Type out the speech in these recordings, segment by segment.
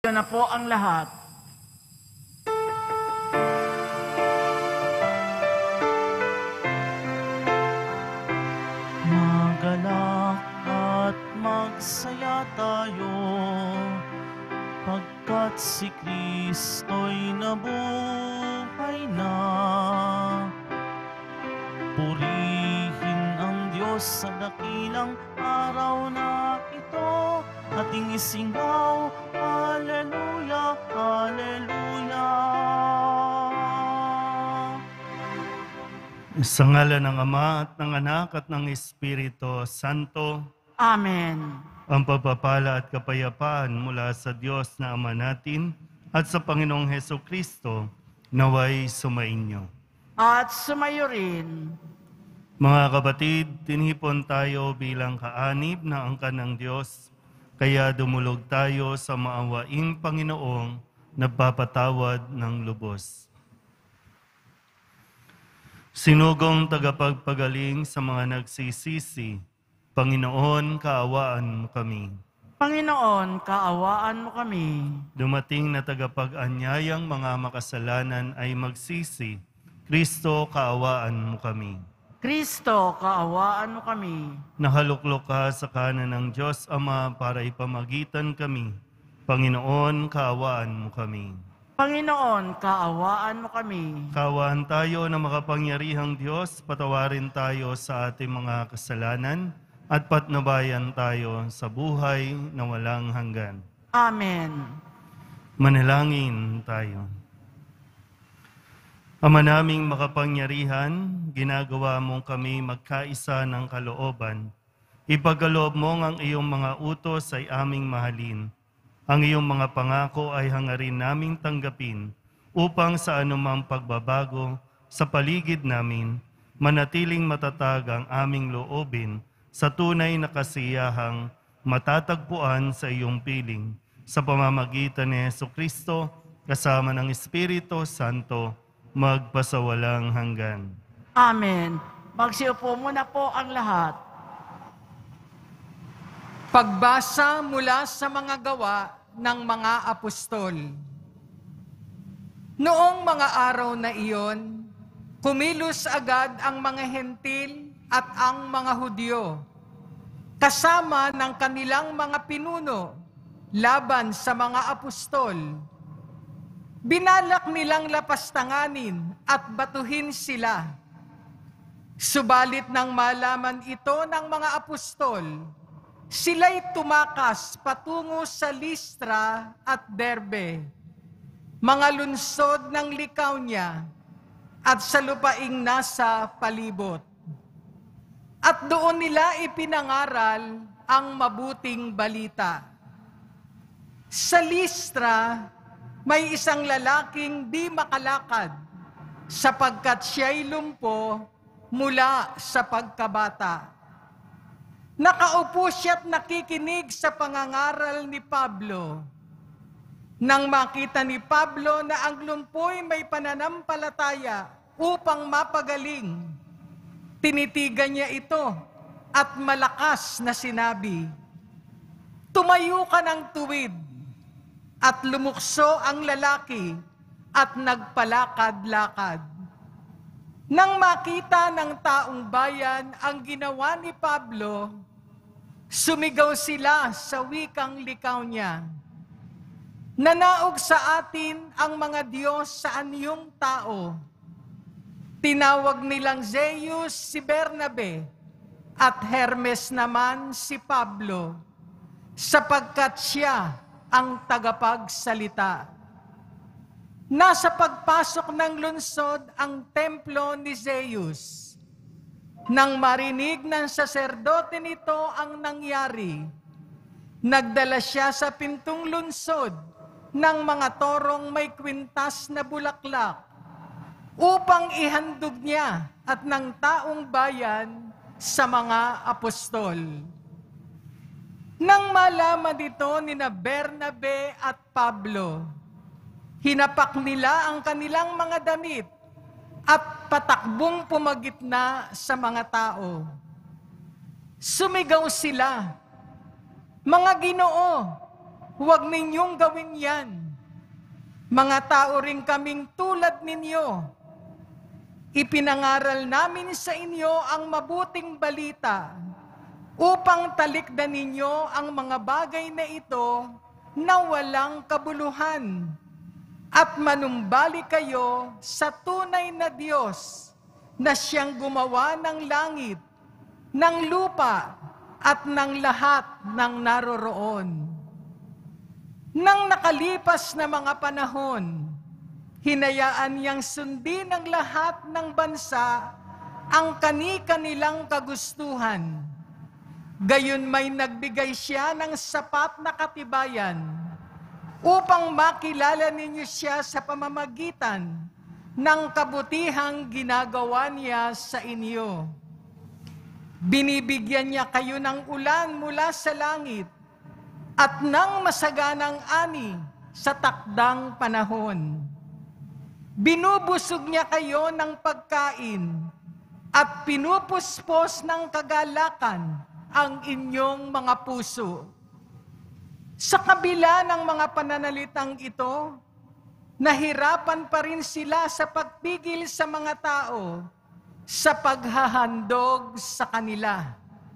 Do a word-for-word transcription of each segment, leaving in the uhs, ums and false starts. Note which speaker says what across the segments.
Speaker 1: na po ang lahat. Magalak at magsaya tayo, pagkat si Kristo'y nabuhay na. Purihin ang Diyos sa dakilang araw na ito, ating isingaw, Hallelujah, Hallelujah. Sa ngalan ng Ama at ng Anak at ng Espiritu Santo.
Speaker 2: Amen.
Speaker 1: Ang pagpapala at kapayapaan mula sa Diyos na Ama natin at sa Panginoong Hesukristo naway sumainyo.
Speaker 2: At sumayo rin.
Speaker 1: Mga kapatid, tinipon tayo bilang kaanib na angkan ng Diyos, kaya dumulog tayo sa maawaing Panginoong nagpapatawad ng lubos. Sinugong tagapagpagaling sa mga nagsisisi, Panginoon, kaawaan mo kami.
Speaker 2: Panginoon, kaawaan mo kami.
Speaker 1: Dumating na tagapag-anyayang mga makasalanan ay magsisi, Kristo, kaawaan mo kami.
Speaker 2: Kristo, kaawaan mo kami.
Speaker 1: Nahaluklok ka sa kanan ng Diyos Ama para ipamagitan kami. Panginoon, kaawaan mo kami.
Speaker 2: Panginoon, kaawaan mo kami.
Speaker 1: Kaawaan tayo na makapangyarihang Diyos, patawarin tayo sa ating mga kasalanan at patnubayan tayo sa buhay na walang hanggan.
Speaker 2: Amen.
Speaker 1: Manalangin tayo. Ama naming makapangyarihan, ginagawa mong kami magkaisa ng kalooban. Ipagkaloob mo ang iyong mga utos ay aming mahalin. Ang iyong mga pangako ay hangarin naming tanggapin upang sa anumang pagbabago sa paligid namin, manatiling matatag ang aming loobin sa tunay na kasiyahang matatagpuan sa iyong piling sa pamamagitan ni Hesukristo kasama ng Espiritu Santo magpasawalang hanggan.
Speaker 2: Amen. Magsiupo muna po ang lahat.
Speaker 3: Pagbasa mula sa mga gawa ng mga apostol. Noong mga araw na iyon, kumilos agad ang mga hentil at ang mga Hudyo, kasama ng kanilang mga pinuno, laban sa mga apostol. Binalak nilang lapastanganin at batuhin sila. Subalit nang malaman ito ng mga apostol, sila'y tumakas patungo sa Listra at Derbe, mga lungsod ng Lycaonia at sa lupaing nasa palibot. At doon nila ipinangaral ang mabuting balita. Sa Listra, may isang lalaking di makalakad sapagkat siya'y lumpo mula sa pagkabata. Nakaupo siya't nakikinig sa pangangaral ni Pablo. Nang makita ni Pablo na ang lumpo'y may pananampalataya upang mapagaling, tinitigan niya ito at malakas na sinabi, "Tumayo ka ng tuwid." At lumukso ang lalaki at nagpalakad-lakad. Nang makita ng taong bayan ang ginawa ni Pablo, sumigaw sila sa wikang Lycaonia, "Nanaog sa atin ang mga Diyos sa anyong tao." Tinawag nilang Zeus si Bernabe at Hermes naman si Pablo, sapagkat siya ang tagapagsalita. Nasa pagpasok ng lungsod ang templo ni Zeus. Nang marinig ng saserdote nito ang nangyari, nagdala siya sa pintong lungsod ng mga torong may kwintas na bulaklak upang ihandog niya at ng taong bayan sa mga apostol. Nang malaman dito ni na Bernabe at Pablo, hinapak nila ang kanilang mga damit at patakbong pumagitna sa mga tao. Sumigaw sila, "Mga Ginoo, huwag ninyong gawin yan. Mga tao rin kaming tulad ninyo. Ipinangaral namin sa inyo ang mabuting balita upang talikdan ninyo ang mga bagay na ito na walang kabuluhan at manumbalik kayo sa tunay na Diyos na siyang gumawa ng langit, ng lupa at ng lahat ng naroroon. Nang nakalipas na mga panahon, hinayaan niyang sundin ng lahat ng bansa ang kani-kanilang kagustuhan. Gayon may nagbigay siya ng sapat na katibayan upang makilala ninyo siya sa pamamagitan ng kabutihang ginagawa niya sa inyo. Binibigyan niya kayo ng ulan mula sa langit at ng masaganang ani sa takdang panahon. Binubusog niya kayo ng pagkain at pinupuspos ng kagalakan ang inyong mga puso. Sa kabila ng mga pananalitang ito, nahirapan pa rin sila sa pagpigil sa mga tao sa paghahandog sa kanila.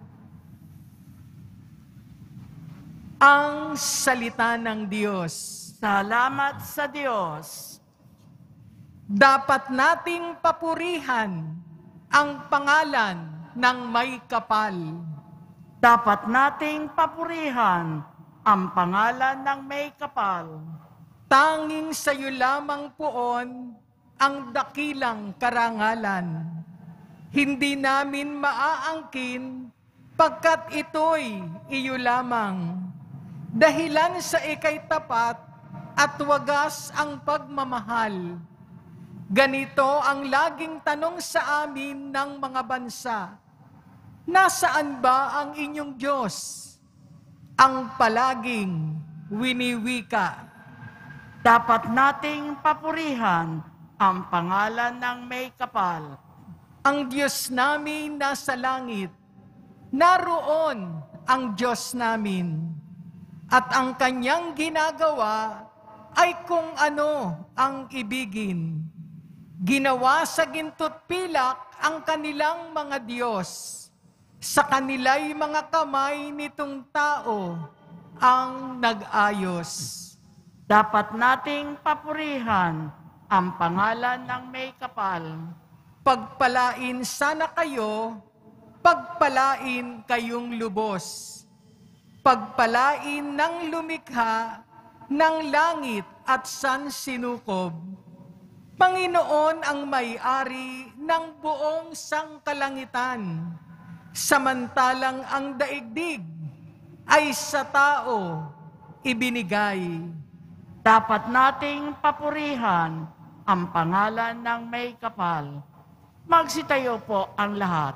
Speaker 3: Ang salita ng Diyos.
Speaker 2: Salamat sa Diyos.
Speaker 3: Dapat nating papurihan ang pangalan ng may kapal.
Speaker 2: Dapat nating papurihan ang pangalan ng may kapal.
Speaker 3: Tanging sa iyo lamang poon ang dakilang karangalan. Hindi namin maaangkin pagkat ito'y iyo lamang. Dahilan sa ikay tapat at wagas ang pagmamahal. Ganito ang laging tanong sa amin ng mga bansa. Nasaan ba ang inyong Diyos? Ang palaging winiwika.
Speaker 2: Dapat nating papurihan ang pangalan ng may kapal.
Speaker 3: Ang Diyos namin nasa langit, naroon ang Diyos namin. At ang kanyang ginagawa ay kung ano ang ibigin. Ginawa sa ginto't pilak ang kanilang mga Diyos. Sa kanila'y mga kamay nitong tao ang nag-ayos.
Speaker 2: Dapat nating papurihan ang pangalan ng may kapal.
Speaker 3: Pagpalain sana kayo, pagpalain kayong lubos. Pagpalain ng lumikha ng langit at sansinukob. Panginoon ang may-ari ng buong sangkalangitan, samantalang ang daigdig ay sa tao ibinigay.
Speaker 2: Dapat nating papurihan ang pangalan ng may kapal. Magsitayo po ang lahat.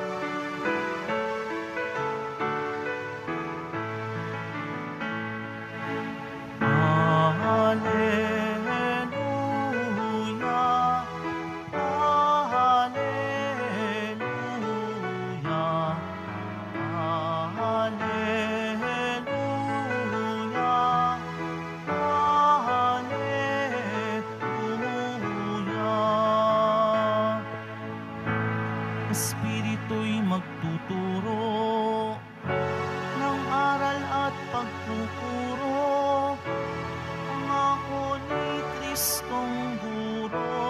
Speaker 1: Espiritu'y magtuturo ng aral at pagpupuro. Pangako ni Kristong guro.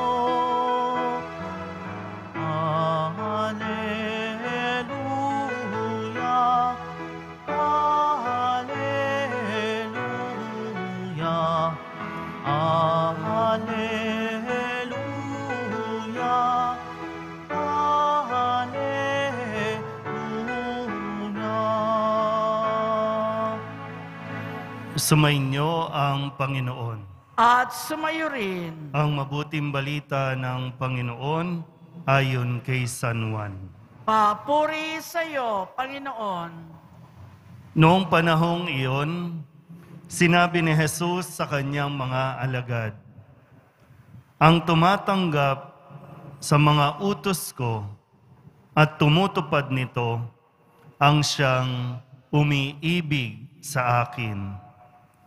Speaker 1: Hallelujah, Hallelujah, Hallelujah. Sumainyo ang Panginoon.
Speaker 2: At sumayo rin.
Speaker 1: Ang mabuting balita ng Panginoon ayon kay San Juan.
Speaker 2: Papuri sa iyo, Panginoon.
Speaker 1: Noong panahong iyon, sinabi ni Jesus sa kanyang mga alagad, ang tumatanggap sa mga utos ko at tumutupad nito, ang siyang umiibig sa akin.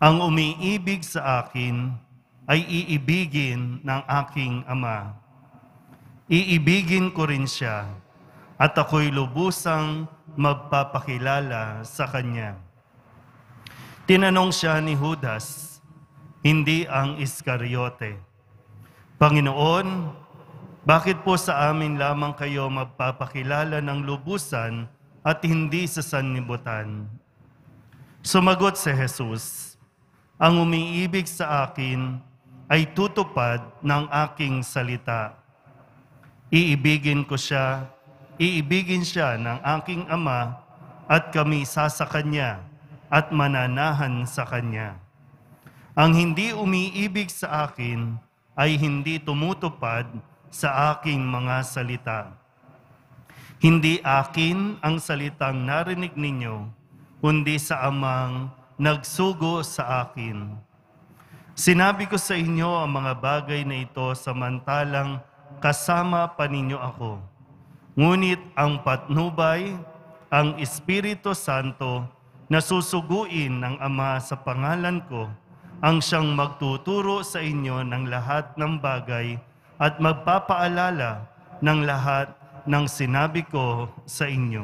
Speaker 1: Ang umiibig sa akin ay iibigin ng aking Ama. Iibigin ko rin siya at ako'y lubusang magpapakilala sa kanya. Tinanong siya ni Judas, hindi ang Iscariote, Panginoon, bakit po sa amin lamang kayo magpapakilala ng lubusan at hindi sa sanlibutan? Sumagot si Jesus, ang umiibig sa akin ay tutupad ng aking salita. Iibigin ko siya, iibigin siya ng aking Ama at kami sa Kanya at mananahan sa Kanya. Ang hindi umiibig sa akin ay hindi tumutupad sa aking mga salita. Hindi akin ang salitang narinig ninyo, kundi sa Amang nagsugo sa akin. Sinabi ko sa inyo ang mga bagay na ito samantalang kasama pa ninyo ako. Ngunit ang patnubay, ang Espiritu Santo, na susuguin ng Ama sa pangalan ko, ang siyang magtuturo sa inyo ng lahat ng bagay at magpapaalala ng lahat ng sinabi ko sa inyo.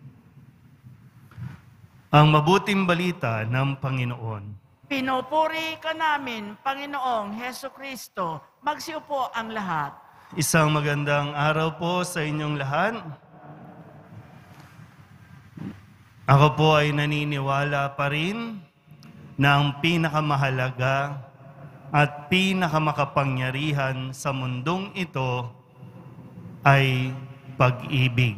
Speaker 1: Ang mabuting balita ng Panginoon.
Speaker 2: Pinupuri ka namin, Panginoong Heso Kristo. Magsiupo ang lahat.
Speaker 1: Isang magandang araw po sa inyong lahat. Ako po ay naniniwala pa rin na ang pinakamahalaga at pinakamakapangyarihan sa mundong ito ay pag-ibig.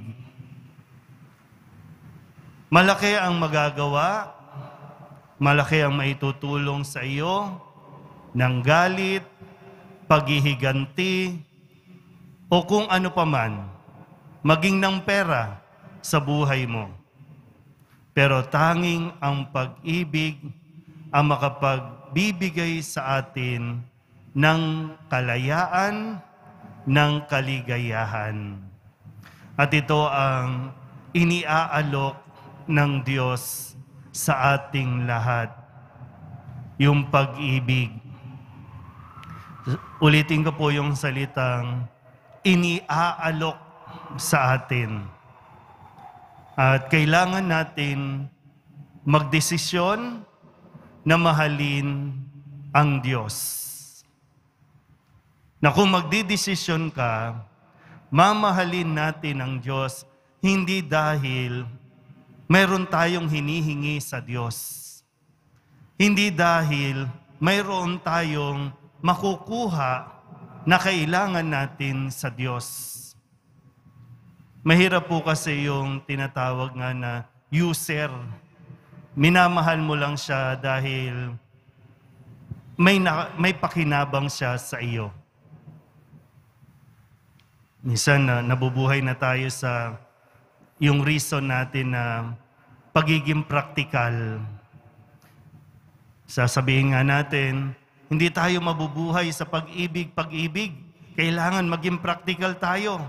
Speaker 1: Malaki ang magagawa, malaki ang maitutulong sa iyo ng galit, paghihiganti, o kung ano paman, maging ng pera sa buhay mo. Pero tanging ang pag-ibig ang makapagbibigay sa atin ng kalayaan, ng kaligayahan. At ito ang iniaalok ng Diyos sa ating lahat, yung pag-ibig. Ulitin ko po yung salitang iniaalok sa atin. At kailangan natin magdesisyon na mahalin ang Diyos. Na kung magdidesisyon ka, mamahalin natin ang Diyos hindi dahil mayroon tayong hinihingi sa Diyos. Hindi dahil mayroon tayong makukuha na kailangan natin sa Diyos. Mahirap po kasi yung tinatawag nga na user. Minamahal mo lang siya dahil may, na, may pakinabang siya sa iyo. Minsan na nabubuhay na tayo sa yung reason natin na pagiging praktikal. Sasabihin nga natin, hindi tayo mabubuhay sa pag-ibig, pag-ibig. Kailangan maging praktikal tayo.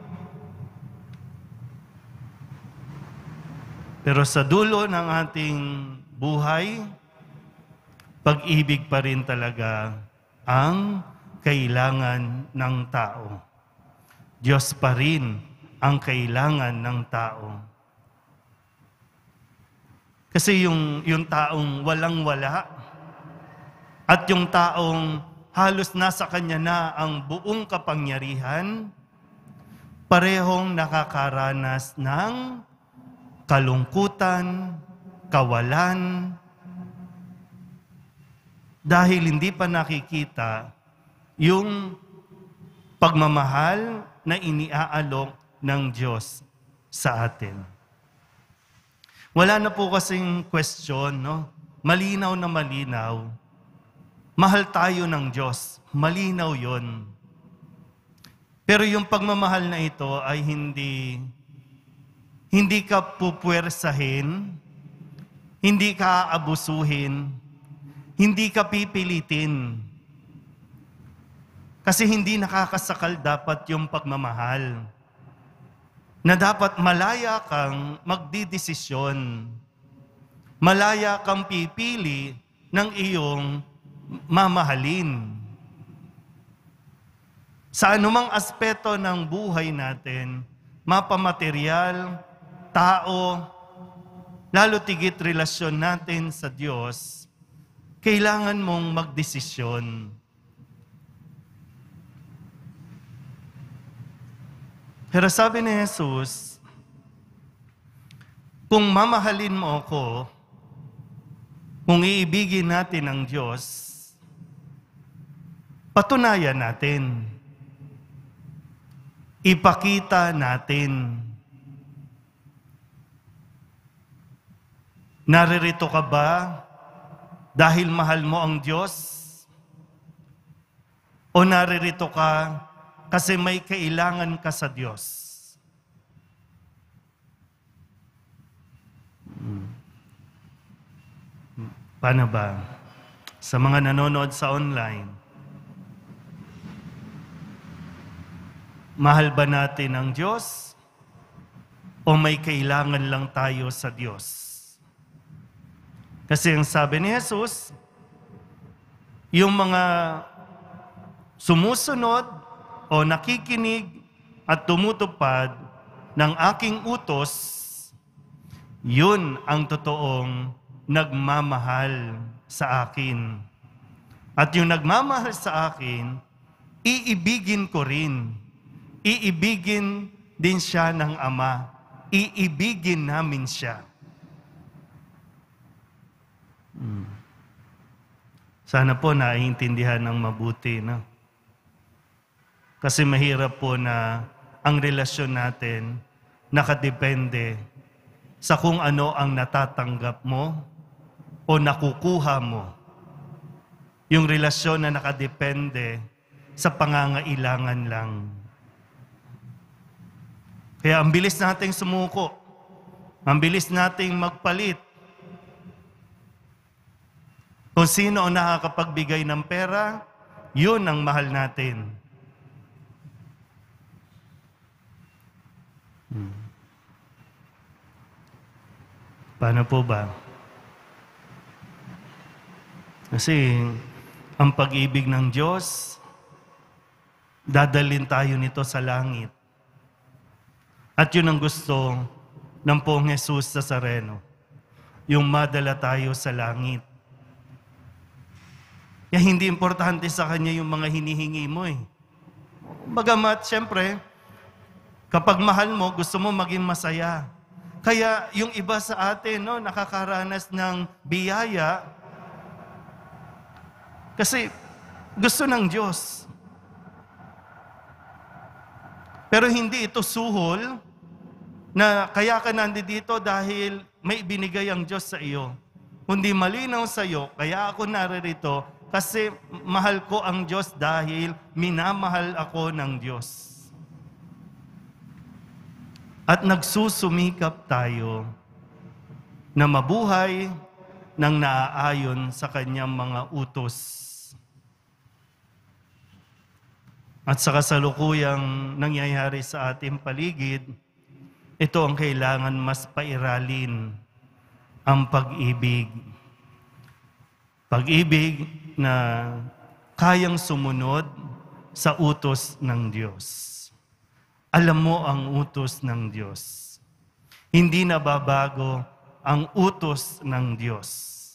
Speaker 1: Pero sa dulo ng ating buhay, pag-ibig pa rin talaga ang kailangan ng tao. Diyos pa rin ang kailangan ng tao. Kasi yung, yung taong walang-wala at yung taong halos nasa kanya na ang buong kapangyarihan, parehong nakakaranas ng kalungkutan, kawalan, dahil hindi pa nakikita yung pagmamahal na iniaalok ng Diyos sa atin. Wala na po kasing question, no? Malinaw na malinaw. Mahal tayo ng Diyos. Malinaw yon. Pero yung pagmamahal na ito ay hindi Hindi ka pupwersahin, hindi ka abusuhin, hindi ka pipilitin. Kasi hindi nakakasakal dapat yung pagmamahal. Na dapat malaya kang magdidesisyon. Malaya kang pipili ng iyong mamahalin. Sa anumang aspeto ng buhay natin, mapamaterial, tao, lalo tigit relasyon natin sa Diyos, kailangan mong magdesisyon. Pero sabi ni Jesus, kung mamahalin mo ako, kung iibigin natin ang Diyos, patunayan natin. Ipakita natin. Naririto ka ba dahil mahal mo ang Diyos? O naririto ka kasi may kailangan ka sa Diyos? Paano ba? Sa mga nanonood sa online, mahal ba natin ang Diyos? O may kailangan lang tayo sa Diyos? Kasi ang sabi ni Jesus, yung mga sumusunod o nakikinig at tumutupad ng aking utos, yun ang totoong nagmamahal sa akin. At yung nagmamahal sa akin, iibigin ko rin. Iibigin din siya ng Ama. Iibigin namin siya. Hmm. Sana po naiintindihan ng mabuti, no? Kasi mahirap po na ang relasyon natin nakadepende sa kung ano ang natatanggap mo o nakukuha mo. Yung relasyon na nakadepende sa pangangailangan lang. Kaya ang bilis nating sumuko. Ang bilis nating magpalit. Kung sino ang nakakapagbigay ng pera, yun ang mahal natin. Hmm. Paano po ba? Kasi ang pag-ibig ng Diyos, dadalhin tayo nito sa langit. At yun ang gusto ng Poong Jesus Nazareno, yung madala tayo sa langit. Kaya hindi importante sa Kanya yung mga hinihingi mo eh. Bagamat, siyempre, kapag mahal mo, gusto mo maging masaya. Kaya yung iba sa atin, no, nakakaranas ng biyaya kasi gusto ng Diyos. Pero hindi ito suhol na kaya ka nandito dahil may binigay ang Diyos sa iyo. Kundi malinaw sa iyo, kaya ako naririto kasi mahal ko ang Diyos dahil minamahal ako ng Diyos. At nagsusumikap tayo na mabuhay ng naaayon sa Kanyang mga utos. At sa kasalukuyang nangyayari sa ating paligid, ito ang kailangan mas pairalin, ang pag-ibig. Pag-ibig na kayang sumunod sa utos ng Diyos. Alam mo ang utos ng Diyos. Hindi nababago ang utos ng Diyos.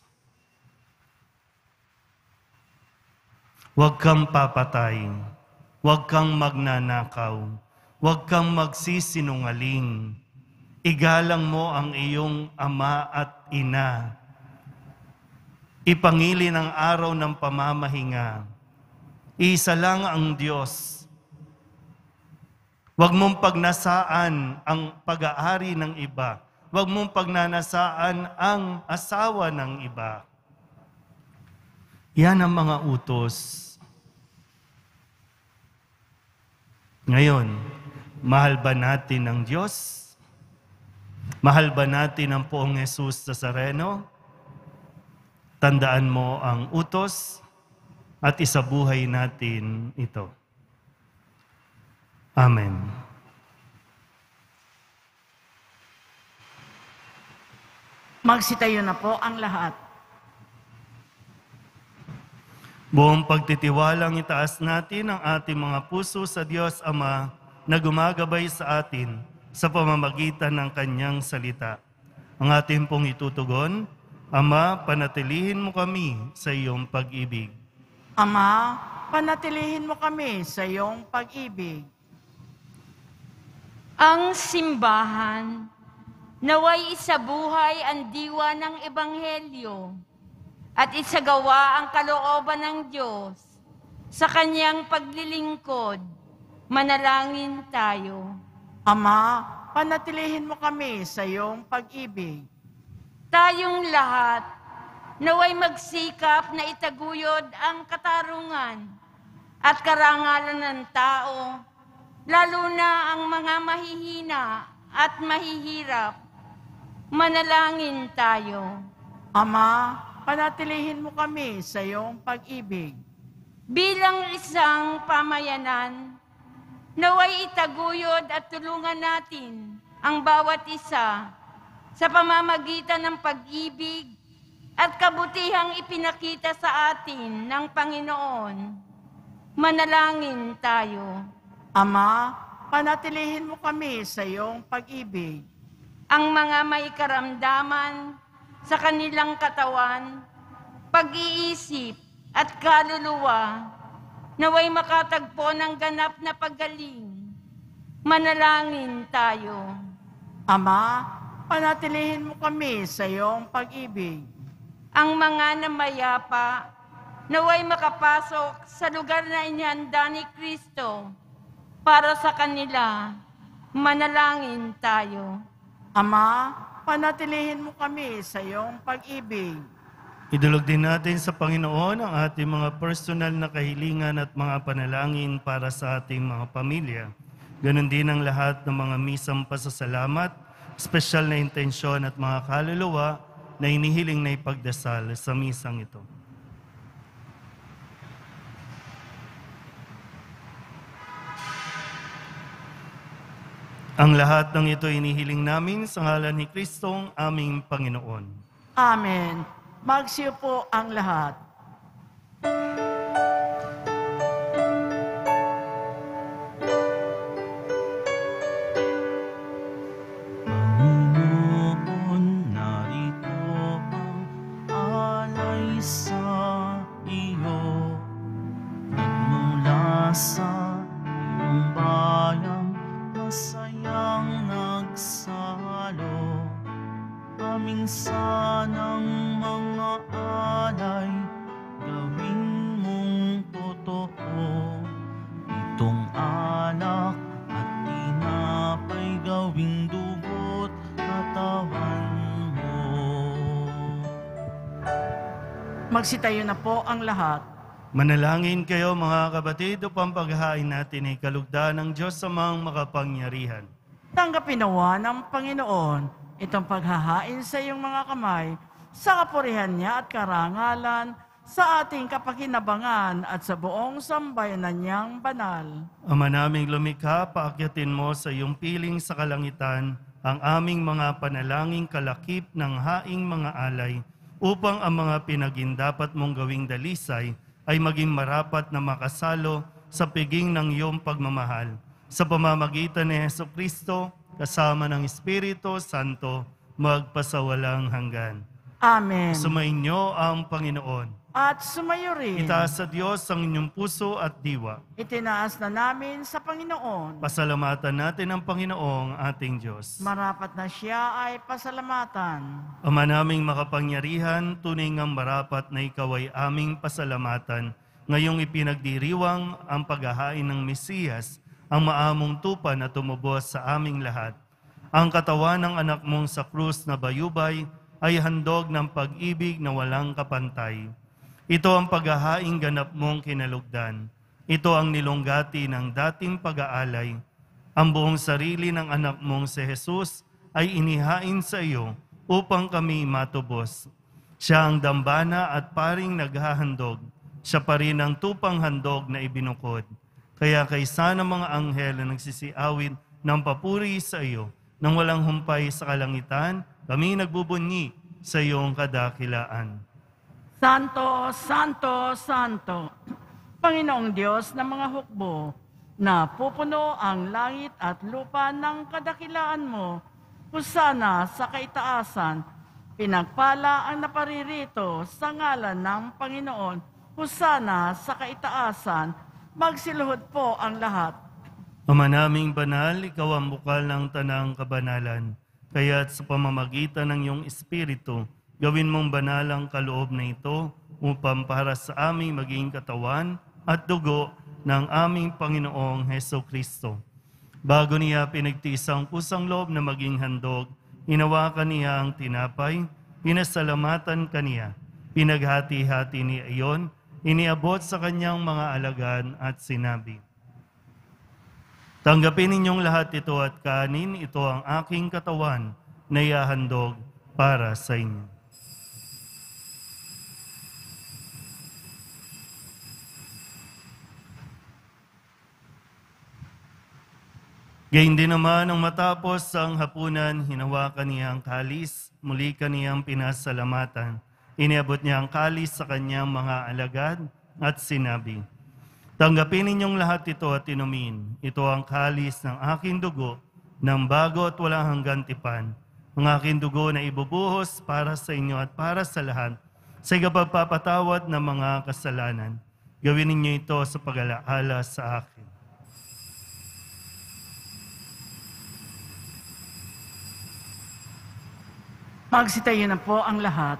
Speaker 1: Huwag kang papatay. Huwag kang magnanakaw. Huwag kang magsisinungaling. Igalang mo ang iyong ama at ina. Ipangili ng araw ng pamamahinga. Isa lang ang Diyos. Huwag mong pagnasaan ang pag-aari ng iba. Huwag mong pagnanasaan ang asawa ng iba. Yan ang mga utos. Ngayon, mahal ba natin ang Diyos? Mahal ba natin ang Poong Jesus Nazareno? Tandaan mo ang utos at isabuhay natin ito. Amen.
Speaker 2: Magsitayo na po ang lahat.
Speaker 1: Buong pagtitiwalang itaas natin ang ating mga puso sa Diyos Ama na gumagabay sa atin sa pamamagitan ng Kanyang salita. Ang ating pong itutugon, Ama, panatilihin mo kami sa iyong pag-ibig.
Speaker 2: Ama, panatilihin mo kami sa iyong pag-ibig.
Speaker 4: Ang simbahan, naway isabuhay ang diwa ng Ebanghelyo at isagawa ang kalooban ng Diyos sa Kanyang paglilingkod. Manalangin tayo.
Speaker 2: Ama, panatilihin mo kami sa iyong pag-ibig.
Speaker 4: Tayong lahat, naway magsikap na itaguyod ang katarungan at karangalan ng tao, lalo na ang mga mahihina at mahihirap. Manalangin tayo.
Speaker 2: Ama, panatilihin mo kami sa iyong pag-ibig.
Speaker 4: Bilang isang pamayanan, naway itaguyod at tulungan natin ang bawat isa sa pamamagitan ng pag-ibig at kabutihang ipinakita sa atin ng Panginoon. Manalangin tayo.
Speaker 2: Ama, panatilihin mo kami sa iyong pag-ibig.
Speaker 4: Ang mga may karamdaman sa kanilang katawan, pag-iisip at kaluluwa, naway makatagpo ng ganap na paggaling. Manalangin tayo.
Speaker 2: Ama, panatilihin mo kami sa iyong pag-ibig.
Speaker 4: Ang mga namayapa, naway makapasok sa lugar na inihanda ni Kristo para sa kanila. Manalangin tayo.
Speaker 2: Ama, panatilihin mo kami sa iyong pag-ibig.
Speaker 1: Idulog din natin sa Panginoon ang ating mga personal na kahilingan at mga panalangin para sa ating mga pamilya. Ganon din ang lahat ng mga misang pasasalamat, espesyal na intensyon at mga kaluluwa na inihiling na ipagdasal sa misang ito. Ang lahat ng ito inihiling namin sa ngalan ni Kristong aming Panginoon.
Speaker 2: Amen. Magsiyo po ang lahat.
Speaker 5: Panginoon, narito ang alay sa iyo. Nagmula sa iyong bayang masayang nagsalo. Aming sanang mga alay, gawin mong totoo. Itong alak at tinapay, gawing dugo't katawan mo.
Speaker 2: Magsitayo na po ang lahat.
Speaker 1: Manalangin kayo mga kapatid upang paghahain natin ay kalugdan ng Diyos Amang makapangyarihan.
Speaker 2: Tanggapin nawa ng Panginoon itong paghahain sa iyong mga kamay sa kapurihan niya at karangalan sa ating kapakinabangan at sa buong sambayanan niyang banal.
Speaker 1: Ama naming lumikha, paakyatin mo sa iyong piling sa kalangitan ang aming mga panalangin kalakip ng haing mga alay upang ang mga pinagindapat mong gawing dalisay ay maging marapat na makasalo sa piging ng iyong pagmamahal. Sa pamamagitan ni Jesucristo, kasama ng Espiritu Santo, magpasawalang hanggan.
Speaker 2: Amen.
Speaker 1: Sumainyo ang Panginoon.
Speaker 2: At sumayo rin.
Speaker 1: Itaas sa Diyos ang inyong puso at diwa.
Speaker 2: Itinaas na namin sa Panginoon.
Speaker 1: Pasalamatan natin ang Panginoong ating Diyos.
Speaker 2: Marapat na siya ay pasalamatan.
Speaker 1: Ama naming makapangyarihan, tunay ngang marapat na ikaw ay aming pasalamatan. Ngayong ipinagdiriwang ang paghahain ng Mesiyas, ang maamong tupa na tumubos sa aming lahat. Ang katawan ng anak mong sa krus na bayubay ay handog ng pag-ibig na walang kapantay. Ito ang paghahaing ganap mong kinalugdan. Ito ang nilunggati ng dating pag-aalay. Ang buong sarili ng anak mong si Jesus ay inihain sa iyo upang kami matubos. Siya ang dambana at paring naghahandog. Siya pa rin ang tupang handog na ibinukod. Kaya kaysa ng mga anghel na nagsisiawit ng papuri sa iyo, nang walang humpay sa kalangitan, kami nagbubunyi sa iyong kadakilaan.
Speaker 2: Santo, Santo, Santo, Panginoong Diyos ng mga hukbo, na pupuno ang langit at lupa ng kadakilaan mo, husana sa kaitaasan, pinagpala ang naparirito sa ngalan ng Panginoon, husana sa kaitaasan, magsiluhod po ang lahat.
Speaker 1: Ama naming banal, ikaw ang bukal ng tanang kabanalan. Kaya't sa pamamagitan ng iyong Espiritu, gawin mong banal ang kaloob na ito upang para sa aming maging katawan at dugo ng aming Panginoong Heso Kristo. Bago niya pinagtiis ang pusang loob na maging handog, hinawakan niya ang tinapay, pinasalamatan kaniya, pinaghati-hati niya iyon, iniabot sa kanyang mga alagad at sinabi, tanggapin ninyong lahat ito at kanin, ito ang aking katawan na ihahandog para sa inyo. Gayun din naman, nang matapos ang hapunan, hinawakan niya ang kalis, muli kaniyang pinasalamatan. Iniabot niya ang kalis sa kanyang mga alagad at sinabi, tanggapin ninyong lahat ito at inumin. Ito ang kalis ng aking dugo, ng bago at walang hanggang tipan. Ang aking dugo na ibubuhos para sa inyo at para sa lahat, sa ikapagpapatawad ng mga kasalanan. Gawin ninyo ito sa pag-alaala sa akin.
Speaker 2: Magsitayo na po ang lahat.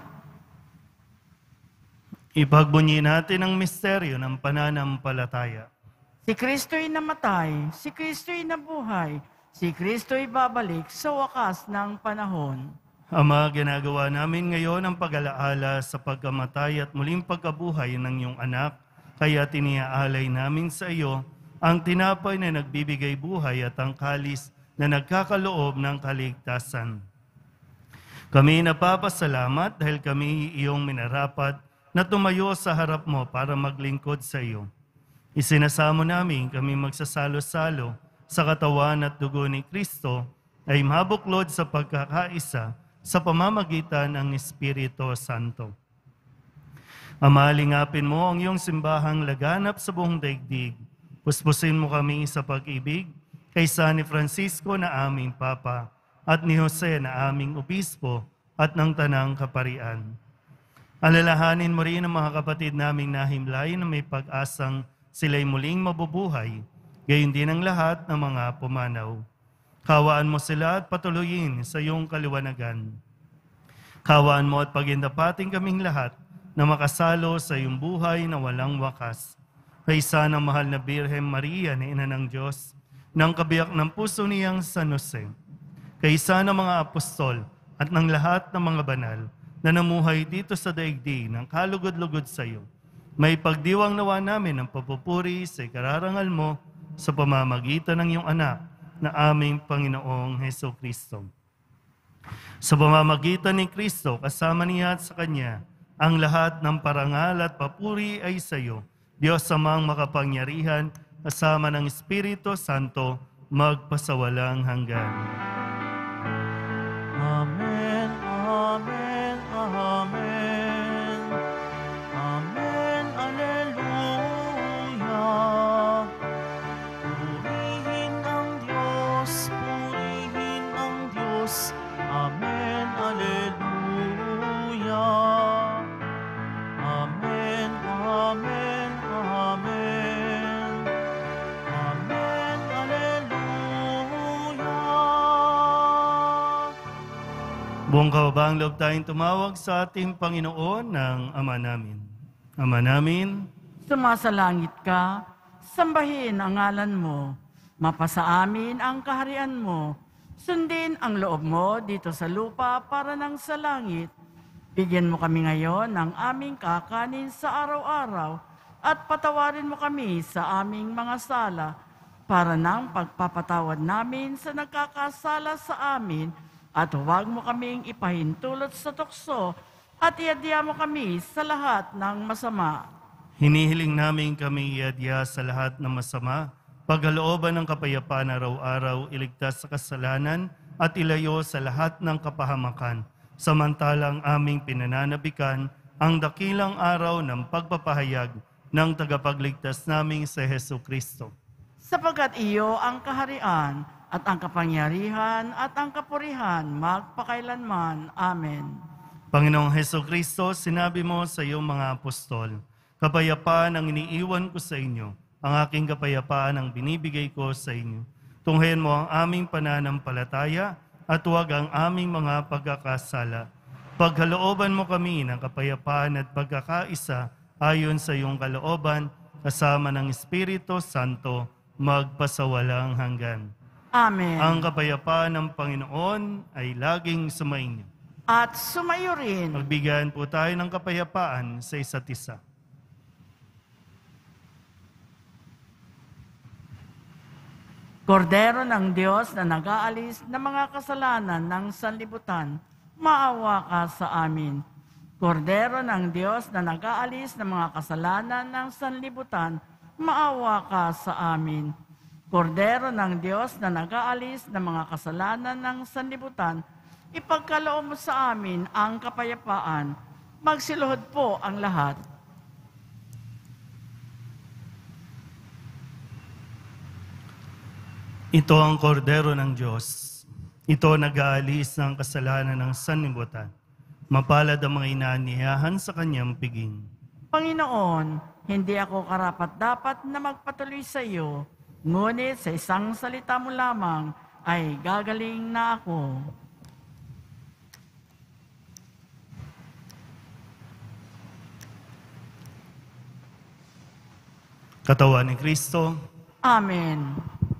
Speaker 1: Ipagbunyi natin ang misteryo ng pananampalataya.
Speaker 2: Si Kristo'y namatay, si Kristo'y nabuhay, si Kristo'y babalik sa wakas ng panahon.
Speaker 1: Ama, ginagawa namin ngayon ang pag-alaala sa pagkamatay at muling pagkabuhay ng iyong anak, kaya tiniaalay namin sa iyo ang tinapay na nagbibigay buhay at ang kalis na nagkakaloob ng kaligtasan. Kami napapasalamat dahil kami iyong minarapat na tumayo sa harap mo para maglingkod sa iyo. Isinasamo namin kami magsasalo-salo sa katawan at dugo ni Kristo ay mabuklod sa pagkakaisa sa pamamagitan ng Espiritu Santo. Ama, lingapin mo ang iyong simbahang laganap sa buong daigdig. Puspusin mo kami sa pag-ibig kaysa ni Francisco na aming Papa at ni Jose na aming Obispo at ng Tanang Kaparian. Alalahanin mo rin ang mga kapatid naming nahimlay na may pag-asang sila'y muling mabubuhay, gayon din ang lahat ng mga pumanaw. Kawaan mo sila at patuloyin sa iyong kaliwanagan. Kawaan mo at pagindapating kaming lahat na makasalo sa iyong buhay na walang wakas. Kaysa ng mahal na Birhen Maria na Ina ng Diyos, ng kabiyak ng puso niyang San Jose, kaysa ng mga apostol at ng lahat ng mga banal na namuhay dito sa daigdig ng kalugod-lugod sa iyo, may pagdiwang nawa namin ang papupuri sa ikararangal mo sa pamamagitan ng iyong anak na aming Panginoong Heso Kristo. Sa pamamagitan ni Kristo, kasama niya at sa Kanya, ang lahat ng parangal at papuri ay sa iyo, Diyos amang makapangyarihan, kasama ng Espiritu Santo, magpasawalang hanggan.
Speaker 5: Amen, amen, amen. Amen, alleluia. Purihin ang Diyos, purihin ang Diyos. Amen, alleluia. Amen, amen, amen. Amen, alleluia.
Speaker 1: Buong kababaang loob tayong tumawag sa ating Panginoon ng Ama namin. Ama namin,
Speaker 2: Sumasalangit ka, sambahin ang ngalan mo, mapasa amin ang kaharian mo, sundin ang loob mo dito sa lupa para nang sa langit. Bigyan mo kami ngayon ng aming kakanin sa araw-araw at patawarin mo kami sa aming mga sala para nang pagpapatawad namin sa nagkakasala sa amin at huwag mo kaming ipahintulot sa tukso at iadya mo kami sa lahat ng masama.
Speaker 1: hinihiling namin kami iadya sa lahat ng masama, pagkalooban ng kapayapaan araw-araw, iligtas sa kasalanan at ilayo sa lahat ng kapahamakan, samantalang aming pinananabikan ang dakilang araw ng pagpapahayag ng tagapagligtas naming si Hesu Kristo.
Speaker 2: Sapagkat iyo ang kaharian at ang kapangyarihan at ang kapurihan magpakailanman. Amen.
Speaker 1: Panginoong Hesu Kristo, sinabi mo sa iyong mga apostol, kapayapaan ang iniiwan ko sa inyo, ang aking kapayapaan ang binibigay ko sa inyo. Tunghayan mo ang aming pananampalataya at huwag ang aming mga pagkakasala. Pagkalooban mo kami ng kapayapaan at pagkakaisa ayon sa iyong kalooban, kasama ng Espiritu Santo, magpasawalang hanggan.
Speaker 2: Amen.
Speaker 1: Ang kapayapaan ng Panginoon ay laging sumainyo.
Speaker 2: At sumayo rin.
Speaker 1: Magbigyan po tayo ng kapayapaan sa isa't isa.
Speaker 2: Kordero ng Diyos na nag-aalis ng mga kasalanan ng sanlibutan, maawa ka sa amin. Kordero ng Diyos na nag-aalis ng mga kasalanan ng sanlibutan, maawa ka sa amin. Kordero ng Diyos na nag-aalis ng mga kasalanan ng sanlibutan, ipagkaloob mo sa amin ang kapayapaan. Magsiluhod po ang lahat.
Speaker 1: Ito ang kordero ng Diyos. Ito nag-aalis ng kasalanan ng sanlibutan. Mapalad ang mga inaaniyahan sa kanyang piging.
Speaker 2: Panginoon, hindi ako karapat-dapat na magpatuloy sa iyo, ngunit sa isang salita mo lamang ay gagaling na ako.
Speaker 1: Katawan ni Kristo,
Speaker 2: Amen.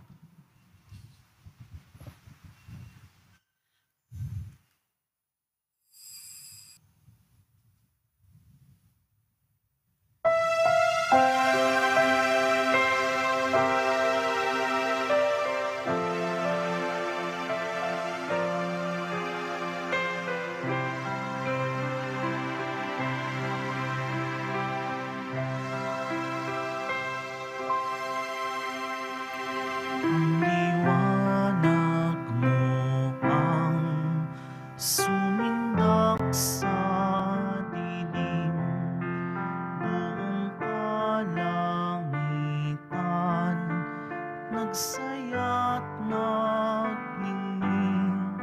Speaker 5: Liwanag mo ang sumindak sa dilim, buong kalangitan nagsaya't nagningning,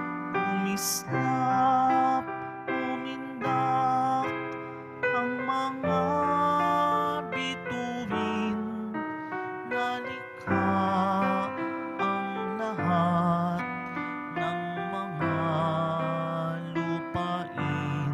Speaker 5: umislap, umindak ang mga bituin, nalikha ang lahat ng mga lupain.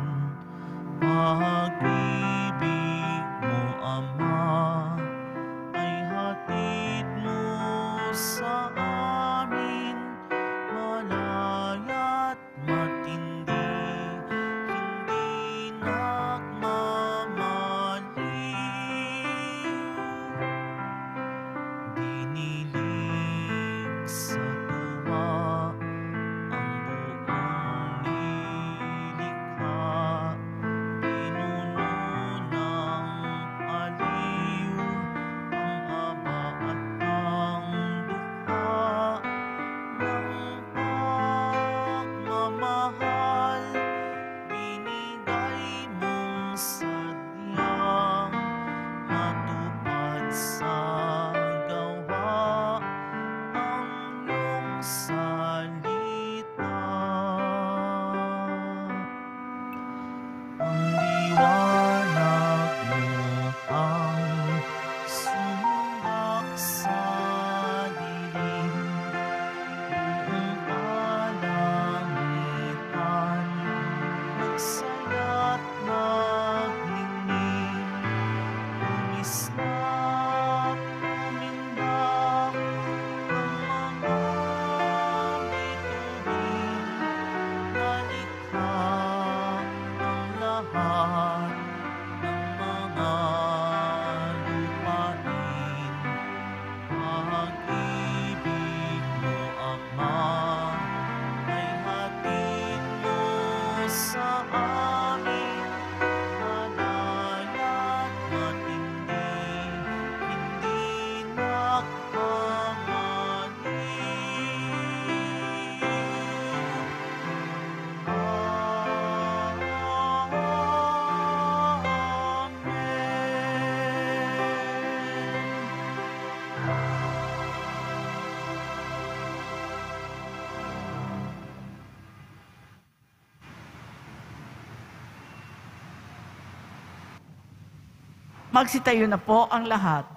Speaker 5: Pag-ibig mo, Ama, ay hatid mo sa amin, malaya't matindi, hindi nagmamaliw. Dinilig sa tuwa ang buong nilikha, pinuno ng aliw ang aba at ang dukha ng pagmamahal, binigay mong sadyang matupad sa gawa ang iyong salita. Ang liwanag mo ang sumundak sa dilim, buong kalangitan nagsaya't nagningning, umislap, umindak ang mga bituin, nalikha ang lahat ng mga lupain. Pag-ibig mo, Ama, ay hatid mo sa amin, malaya't matindi,
Speaker 2: Magsitayo na po ang lahat.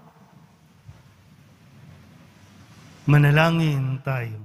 Speaker 1: Manalangin tayo.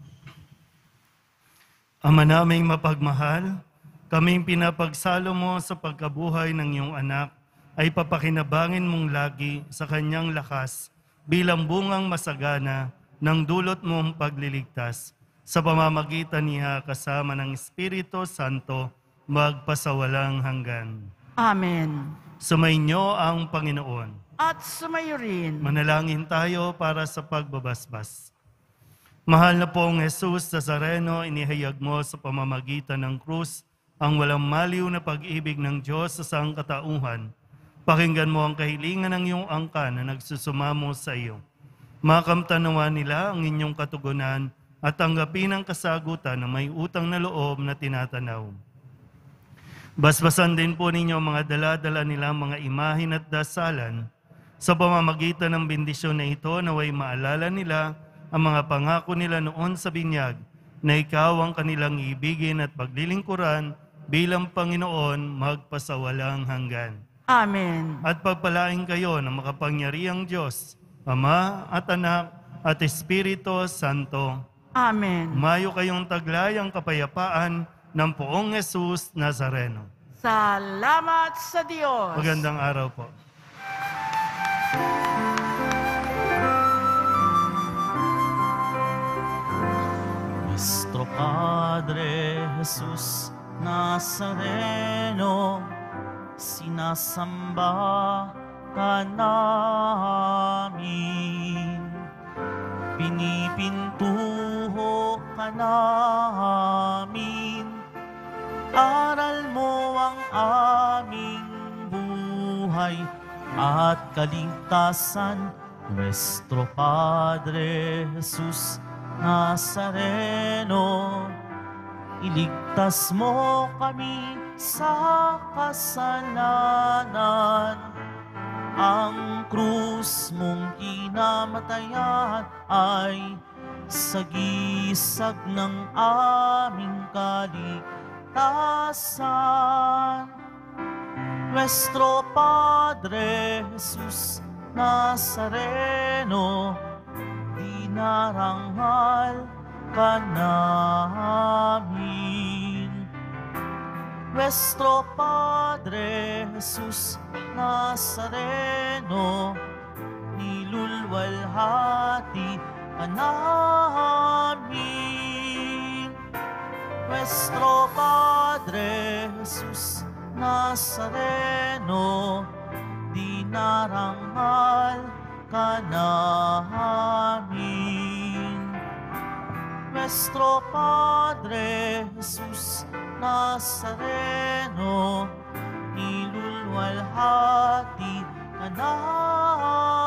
Speaker 1: Ama naming mapagmahal, kaming pinapagsalo mo sa pagkabuhay ng iyong anak ay papakinabangin mong lagi sa kanyang lakas bilang bungang masagana ng dulot mong pagliligtas sa pamamagitan niya kasama ng Espiritu Santo magpasawalang hanggan.
Speaker 2: Amen.
Speaker 1: Sumainyo ang Panginoon.
Speaker 2: At sumayo rin.
Speaker 1: Manalangin tayo para sa pagbabasbas. Mahal na pong Jesus Nazareno, inihayag mo sa pamamagitan ng krus ang walang maliw na pag-ibig ng Diyos sa sangkatauhan. Pakinggan mo ang kahilingan ng iyong angkan na nagsusumamo sa iyo. Makamtanawa nila ang inyong katugunan at tanggapin ang kasagutan na may utang na loob na tinatanaw. Basbasan din po ninyo mga dala-dala nilang mga imahin at dasalan sa pamamagitan ng bendisyon na ito naway maalala nila ang mga pangako nila noon sa binyag na ikaw ang kanilang ibigin at paglilingkuran bilang Panginoon magpasawalang hanggan.
Speaker 2: Amen.
Speaker 1: At pagpalain kayo ng makapangyarihang Diyos, Ama at Anak at Espiritu Santo.
Speaker 2: Amen.
Speaker 1: Mayo kayong taglayang kapayapaan ng poong Jesus Nazareno.
Speaker 2: Salamat sa Diyos.
Speaker 1: Magandang araw po.
Speaker 5: Nuestro Padre Jesus Nazareno, sinasamba ka namin, pinipintuho ka namin, aral mo ang aming buhay at kaligtasan. Nuestro Padre Jesus Nazareno, iligtas mo kami sa kasalanan. Ang krus mong kinamatayan ay sagisag ng aming kaligtasan. Nuestro Padre Jesus Nazareno, dinarangal ka namin. Nuestro Padre Jesus Nazareno, nilulwalhati ka namin. Nuestro Padre Jesus Nazareno, dinarangal ka namin. Nuestro Padre Jesus Nazareno, nilulwalhati ka namin.